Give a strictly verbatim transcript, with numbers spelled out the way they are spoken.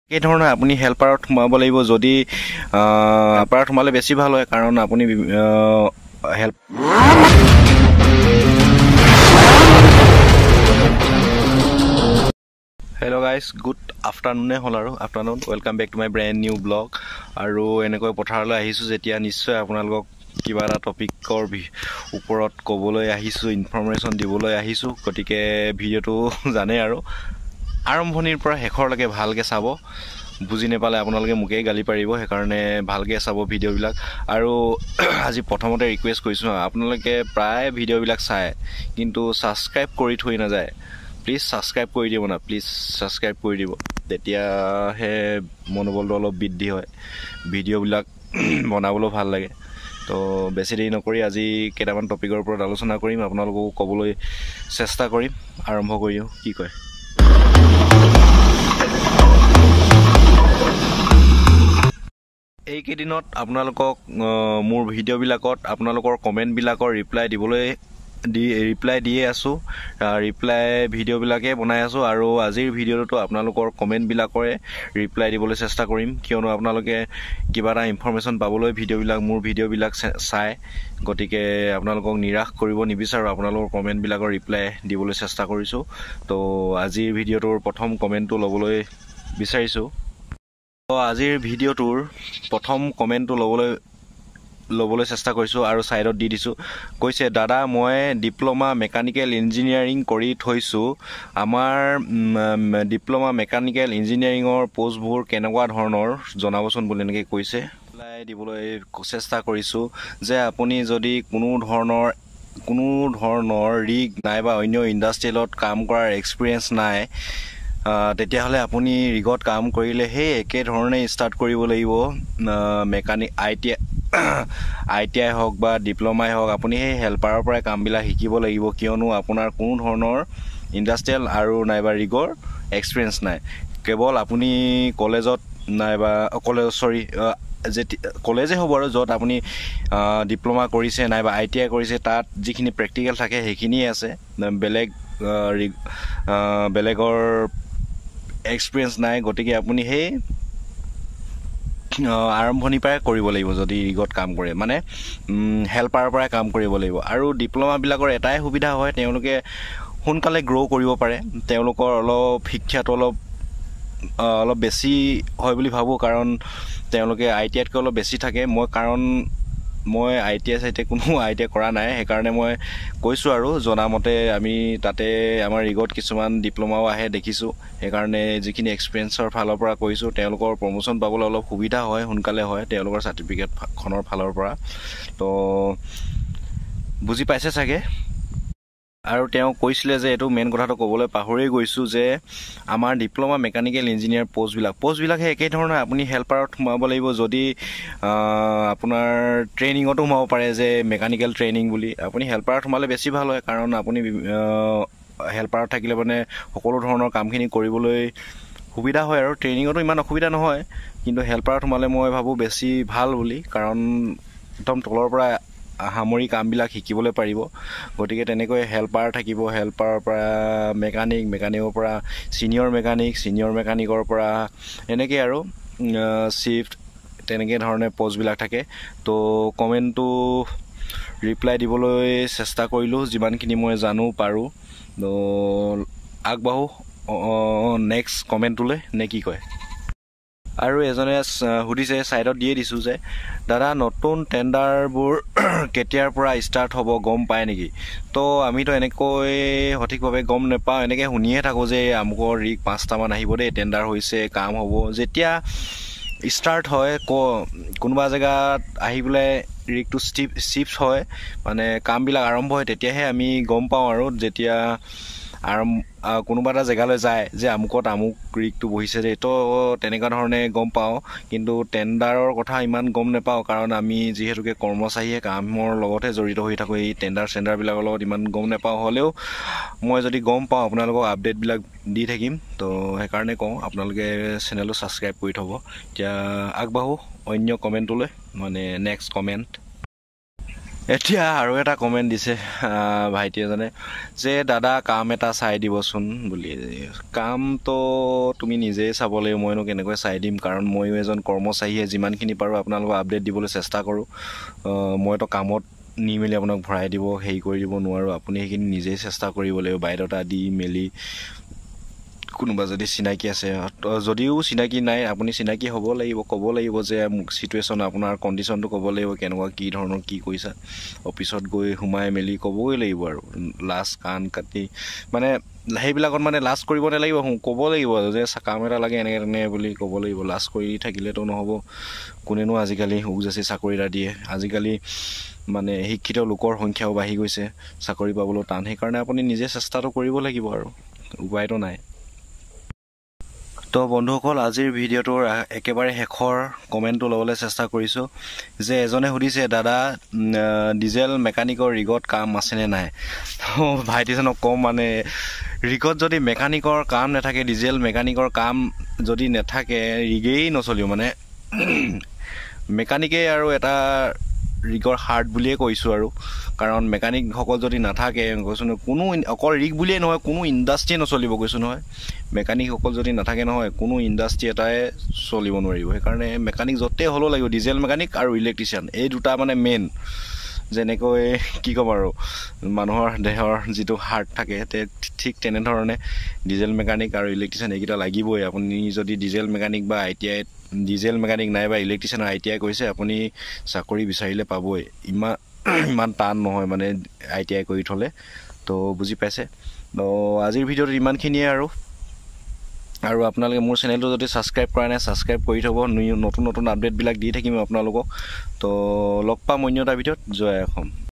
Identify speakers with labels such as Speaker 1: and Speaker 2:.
Speaker 1: এই ধৰণে আপুনি হেল্পাৰত সোমাব লাগিব যদি হেল্পাৰত সোমালে বেছি ভাল হয় কাৰণ আপুনি হেল্প হেল্ল' গাইজ গুড আফটাৰনুনে হ'ল আৰু afternoon welcome back to my brand new blog আৰু এনেকৈ পথাৰলৈ আহিছোঁ যেতিয়া নিশ্চয় আপোনালোকক কিবা এটা টপিকৰ ওপৰত ক'বলৈ আহিছোঁ ইনফৰমেশ্যন দিবলৈ আহিছোঁ গতিকে ভিডিঅ'টো জানেই আৰু আৰম্ভণিৰ পৰা শেষৰলৈকে ভালকৈ চাব বুজি নাপালে আপোনালোকে মোকেই গালি পাৰিব সেইকাৰণে ভালকৈ চাব ভিডিঅ'বিলাক আৰু আজি প্ৰথমতে ৰিকুৱেষ্ট কৰিছোঁ আপোনালোকে প্ৰায় ভিডিঅ'বিলাক চায় কিন্তু ছাবস্ক্ৰাইব কৰি থৈ নাযায় প্লিজ ছাবস্ক্ৰাইব কৰি দিব না প্লিজ ছাবস্ক্ৰাইব কৰি দিব তেতিয়াহে মনোবলটো অলপ বৃদ্ধি হয় ভিডিঅ'বিলাক বনাবলৈ ভাল লাগে তো বেছি দেৰি নকৰি আজি কেইটামান টপিকৰ ওপৰত আলোচনা কৰিম আপোনালোককো ক'বলৈ চেষ্টা কৰিম আৰম্ভ কৰি দিওঁ কি কয় এইকেইদিনত আপোনালোকক মোৰ ভিডিঅ'বিলাকত আপোনালোকৰ কমেণ্টবিলাকৰ ৰিপ্লাই দিবলৈ দি ৰিপ্লাই দিয়ে আছোঁ ৰিপ্লাই ভিডিঅ'বিলাকে বনাই আছোঁ আৰু আজিৰ ভিডিঅ'টো আপোনালোকৰ কমেণ্টবিলাকৰে ৰিপ্লাই দিবলৈ চেষ্টা কৰিম কিয়নো আপোনালোকে কিবা এটা ইনফৰমেশ্যন পাবলৈ ভিডিঅ'বিলাক মোৰ ভিডিঅ'বিলাক চাই গতিকে আপোনালোকক নিৰাশ কৰিব নিবিচাৰোঁ আপোনালোকৰ কমেণ্টবিলাকৰ ৰিপ্লাই দিবলৈ চেষ্টা কৰিছোঁ তো আজিৰ ভিডিঅ'টোৰ প্ৰথম কমেণ্টটো ল'বলৈ বিচাৰিছোঁ তো আজিৰ ভিডিঅ'টোৰ প্ৰথম কমেণ্টটো ল'বলৈ ল'বলৈ চেষ্টা কৰিছোঁ আৰু ছাইডত দি দিছোঁ কৈছে দাদা মই ডিপ্ল'মা মেকানিকেল ইঞ্জিনিয়াৰিং কৰি থৈছোঁ আমাৰ ডিপ্ল'মা মেকানিকেল ইঞ্জিনিয়াৰিঙৰ পষ্টবোৰ কেনেকুৱা ধৰণৰ জনাবচোন বুলি এনেকৈ কৈছে ৰিপ্লাই দিবলৈ চেষ্টা কৰিছোঁ যে আপুনি যদি কোনো ধৰণৰ কোনো ধৰণৰ ৰিগ নাইবা অন্য ইণ্ডাষ্ট্ৰিয়েলত কাম কৰাৰ এক্সপিৰিয়েঞ্চ নাই তেতিয়াহ'লে আপুনি ৰিগত কাম কৰিলে সেই একেধৰণে ষ্টাৰ্ট কৰিব লাগিব mechanic I T I T I হওক বা ডিপ্ল'মাই হওক আপুনি সেই হেল্পাৰৰ পৰাই কামবিলাক শিকিব লাগিব কিয়নো আপোনাৰ কোনো ধৰণৰ ইণ্ডাষ্ট্ৰিয়েল আৰু নাইবা ৰিগৰ এক্সপিৰিয়েঞ্চ নাই কেৱল আপুনি কলেজত নাইবা কলেজ চৰি যেতিয়া কলেজেই হ'ব আৰু য'ত আপুনি ডিপ্ল'মা কৰিছে নাইবা আই টি আই কৰিছে তাত যিখিনি প্ৰেক্টিকেল থাকে সেইখিনিয়ে আছে বেলেগ বেলেগৰ এক্সপিৰিয়েঞ্চ নাই গতিকে আপুনি সেই আৰম্ভণিৰ পৰাই কৰিব লাগিব যদি ৰিগত কাম কৰে মানে হেল্পাৰৰ পৰাই কাম কৰিব লাগিব আৰু ডিপ্ল'মাবিলাকৰ এটাই সুবিধা হয় তেওঁলোকে সোনকালে গ্ৰ' কৰিব পাৰে তেওঁলোকৰ অলপ শিক্ষাটো অলপ অলপ বেছি হয় বুলি ভাবোঁ কাৰণ তেওঁলোকে আই টি আইতকৈ অলপ বেছি থাকে মই কাৰণ মই আই টি আই চাই টি আই কোনো আই টি আই কৰা নাই সেইকাৰণে মই কৈছোঁ আৰু জনামতে আমি তাতে আমাৰ ৰিগত কিছুমান ডিপ্ল'মাও আহে দেখিছোঁ সেইকাৰণে যিখিনি এক্সপিৰিয়েঞ্চৰ ফালৰ পৰা কৈছোঁ তেওঁলোকৰ প্ৰমোশ্যন পাবলৈ অলপ সুবিধা হয় সোনকালে হয় তেওঁলোকৰ চাৰ্টিফিকেটখনৰ ফালৰ পৰা তো বুজি পাইছে চাগে আৰু তেওঁ কৈছিলে যে এইটো মেইন কথাটো ক'বলৈ পাহৰিয়ে গৈছোঁ যে আমাৰ ডিপ্ল'মা মেকানিকেল ইঞ্জিনিয়াৰ পষ্টবিলাক পষ্টবিলাক সেই একেধৰণে আপুনি হেল্পাৰত সোমাব লাগিব যদি আপোনাৰ ট্ৰেইনিঙতো সোমাব পাৰে যে মেকানিকেল ট্ৰেইনিং বুলি আপুনি হেল্পাৰত সোমালে বেছি ভাল হয় কাৰণ আপুনি হেল্পাৰত থাকিলে মানে সকলো ধৰণৰ কামখিনি কৰিবলৈ সুবিধা হয় আৰু ট্ৰেইনিঙতো ইমান অসুবিধা নহয় কিন্তু হেল্পাৰত সোমালে মই ভাবোঁ বেছি ভাল বুলি কাৰণ একদম তলৰ পৰা সামৰি কামবিলাক শিকিবলৈ পাৰিব গতিকে তেনেকৈ হেল্পাৰ থাকিব হেল্পাৰৰ পৰা মেকানিক মেকানিকৰ পৰা ছিনিয়ৰ মেকানিক ছিনিয়ৰ মেকানিকৰ পৰা এনেকৈ আৰু শ্বিফ্ট তেনেকৈ ধৰণে পষ্টবিলাক থাকে তো কমেণ্টটো ৰিপ্লাই দিবলৈ চেষ্টা কৰিলোঁ যিমানখিনি মই জানো পাৰোঁ তো আগবাঢ়ো নেক্সট কমেণ্টটোলৈ নে কি কয় আৰু এজনে সুধিছে ছাইডত দিয়ে দিছোঁ যে দাদা নতুন টেণ্ডাৰবোৰ কেতিয়াৰ পৰা ষ্টাৰ্ট হ'ব গম পায় নেকি তো আমিতো এনেকৈ সঠিকভাৱে গম নাপাওঁ এনেকৈ শুনিয়ে থাকোঁ যে আমুকৰ ৰিগ পাঁচটামান আহিব দেই টেণ্ডাৰ হৈছে কাম হ'ব যেতিয়া ষ্টাৰ্ট হয় ক কোনোবা জেগাত আহি পেলাই ৰিগটো ষ্টিপ চিফ্ট হয় মানে কামবিলাক আৰম্ভ হয় তেতিয়াহে আমি গম পাওঁ আৰু যেতিয়া আৰম্ভ কোনোবা এটা জেগালৈ যায় যে আমুকত আমুক ৰিগটো বহিছে দেই তো তেনেকুৱা ধৰণে গম পাওঁ কিন্তু টেণ্ডাৰৰ কথা ইমান গম নাপাওঁ কাৰণ আমি যিহেতুকে কৰ্মচাৰীয়ে কামৰ লগতহে জড়িত হৈ থাকোঁ এই টেণ্ডাৰ চেণ্ডাৰবিলাকৰ লগত ইমান গম নাপাওঁ হ'লেও মই যদি গম পাওঁ আপোনালোকক আপডেটবিলাক দি থাকিম তো সেইকাৰণে কওঁ আপোনালোকে চেনেলটো ছাবস্ক্ৰাইব কৰি থ'ব এতিয়া আগবাঢ়ো অন্য কমেণ্টটোলৈ মানে নেক্সট কমেণ্ট এতিয়া আৰু এটা কমেণ্ট দিছে ভাইটি এজনে যে দাদা কাম এটা চাই দিবচোন বুলি। কামটো তুমি নিজেই চাব লাগিব, মইনো কেনেকৈ চাই দিম, কাৰণ ময়ো এজন কৰ্মচাৰীহে। যিমানখিনি পাৰোঁ আপোনালোকক আপডেট দিবলৈ চেষ্টা কৰোঁ। মইতো কামত নি মেলি আপোনাক ভৰাই দিব হেৰি কৰি দিব নোৱাৰোঁ। আপুনি সেইখিনি নিজেই চেষ্টা কৰিব লাগিব, বায়'ডাটা দি মেলি। কোনোবা যদি চিনাকি আছে, যদিও চিনাকি নাই আপুনি চিনাকি হ'ব লাগিব, ক'ব লাগিব যে মোক চিটুৱেশ্যন আপোনাৰ কণ্ডিশ্যনটো ক'ব লাগিব, কেনেকুৱা কি ধৰণৰ কি কৰিছা। অফিচত গৈ সোমাই মেলি ক'বই লাগিব আৰু লাষ্ট কাণ কাটি মানে সেইবিলাকত মানে লাষ্ট কৰিব নালাগিব, ক'ব লাগিব যে কাম এটা লাগে এনেকৈ তেনে বুলি ক'ব লাগিব। লাষ্ট কৰি থাকিলেতো নহ'ব। কোনেনো আজিকালি উজাচি চাকৰি এটা দিয়ে। আজিকালি মানে শিক্ষিত লোকৰ সংখ্যাও বাঢ়ি গৈছে, চাকৰি পাবলৈ টান। সেইকাৰণে আপুনি নিজে চেষ্টাটো কৰিব লাগিব আৰু উপায়তো নাই। তো বন্ধুসকল, আজিৰ ভিডিঅ'টোৰ একেবাৰে শেষৰ কমেণ্টটো ল'বলৈ চেষ্টা কৰিছোঁ যে এজনে সুধিছে দাদা ডিজেল মেকানিকৰ ৰিগত কাম আছেনে নাই। ভাইটিজনক কম মানে ৰিগত যদি মেকানিকৰ কাম নাথাকে, ডিজেল মেকানিকৰ কাম যদি নাথাকে, ৰিগেই নচলিব। মানে মেকানিকেই আৰু এটা ৰিগৰ হাৰ্ট বুলিয়ে কৈছোঁ আৰু, কাৰণ মেকানিকসকল যদি নাথাকে কৈছোঁ নহয়, কোনো অকল ৰিগ বুলিয়েই নহয়, কোনো ইণ্ডাষ্ট্ৰিয়ে নচলিব কৈছোঁ নহয়। মেকানিকসকল যদি নাথাকে নহয়, কোনো ইণ্ডাষ্ট্ৰি এটাই চলিব নোৱাৰিব। সেইকাৰণে মেকানিক য'তেই হ'লেও লাগিব, ডিজেল মেকানিক আৰু ইলেক্ট্ৰিচিয়ান, এই দুটা মানে মেইন। যেনেকৈ কি ক'ম আৰু মানুহৰ দেহৰ যিটো হাৰ্ট থাকে, ঠিক তেনেধৰণে ডিজেল মেকানিক আৰু ইলেক্ট্ৰিচিয়ান এইকেইটা লাগিবই। আপুনি যদি ডিজেল মেকানিক বা I T I diesel mechanic নাই বা ইলেক্ট্ৰিচিয়ানৰ আই টি আই কৰিছে, আপুনি চাকৰি বিচাৰিলে পাবই। ইমান ইমান টান নহয় মানে আই টি আই কৰি থ'লে। তো বুজি পাইছে। তো আজিৰ ভিডিঅ'ত ইমানখিনিয়ে আৰু আৰু আপোনালোকে মোৰ চেনেলটো যদি ছাবস্ক্ৰাইব কৰা নাই, ছাবস্ক্ৰাইব কৰি থ'ব। নতুন নতুন আপডেটবিলাক দি থাকিম আপোনালোকক। তো লগ পাম অন্য এটা ভিডিঅ'ত। জয় অসম।